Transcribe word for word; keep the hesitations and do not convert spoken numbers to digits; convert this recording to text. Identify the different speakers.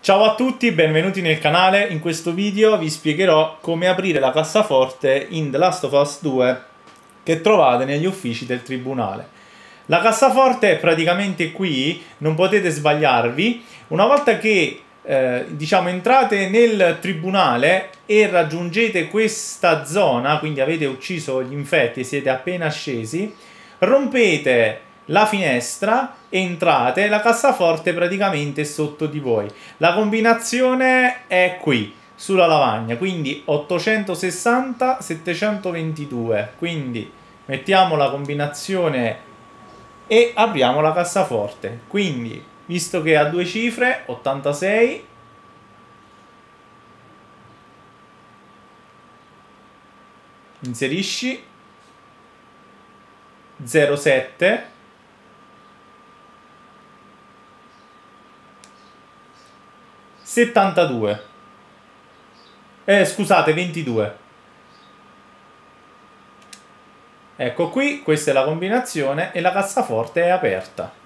Speaker 1: Ciao a tutti, benvenuti nel canale. In questo video vi spiegherò come aprire la cassaforte in The Last of Us due che trovate negli uffici del tribunale. La cassaforte è praticamente qui, non potete sbagliarvi. Una volta che eh, diciamo entrate nel tribunale e raggiungete questa zona, quindi avete ucciso gli infetti e siete appena scesi, rompete la finestra, entrate, la cassaforte praticamente è sotto di voi. La combinazione è qui, sulla lavagna, quindi ottocentosessanta settecentoventidue. Quindi mettiamo la combinazione e apriamo la cassaforte. Quindi, visto che ha due cifre, ottantasei, inserisci zero sette settantadue, eh scusate, ventidue. Ecco qui, questa è la combinazione e la cassaforte è aperta.